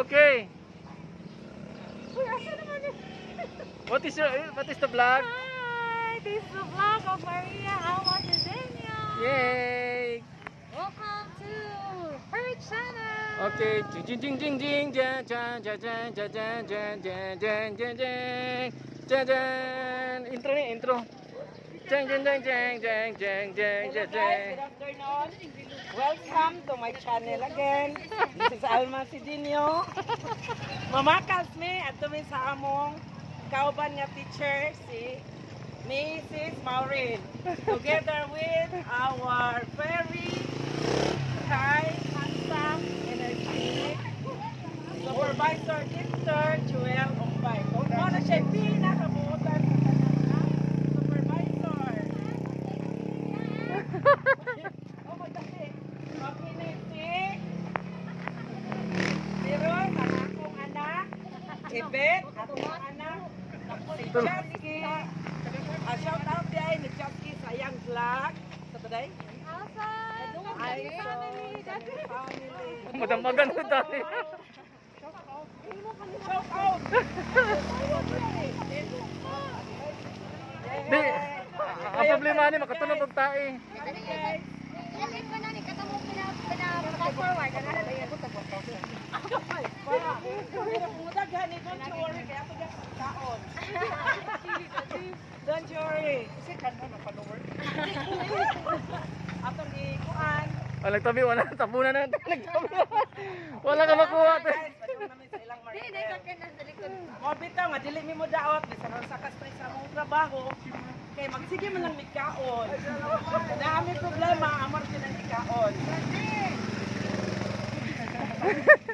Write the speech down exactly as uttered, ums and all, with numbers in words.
Okay. What is your what is the vlog? Hi, this is the vlog of Maria Alma Cedeno. Yay! Welcome to her channel. Okay, jing jing jing jing jan jan jan jan jan jan jan jan jan jan jan jan jan intro nih intro. Jeng jeng jeng jeng jeng jeng jeng jeng jeng. Good afternoon. Welcome to my channel again. This is Alma Cedeno. Mamakas mi at tumi sa among kauban nga teacher si Missus Maureen. Together with our very kind, handsome, energetic supervisor Mister Joel Ombay. Kung ano siya pinakabutan sa kanang supervisor. Oh, magdali. Makinig si si Ron, ang akong anak. Si Beth, akong anak. Si Chasky. Ah, shout out din ni Chasky sa iyang vlog. Sa taday? Ay, so, family. Madamagan ko tayo. Shout out! Di, ang problema ni makatulog og tae. Ilalip ka na ni katamo pina-forward. Ano na lang ko Mudaghan ni, don't you worry. Kaya ito dyan kaon. Don't you worry. Kasi kanda na follower. Atong ikuan. Oh, nagtabi wala tabunan na nagtabi. Wala ka makuha. Guys, pwede namin sa ilang market. Mo bitaw nga dili mi mo daot bisan sa kastre sa among trabaho. Kay magsige man lang mikaon. Dami problema amor din ang ikaon.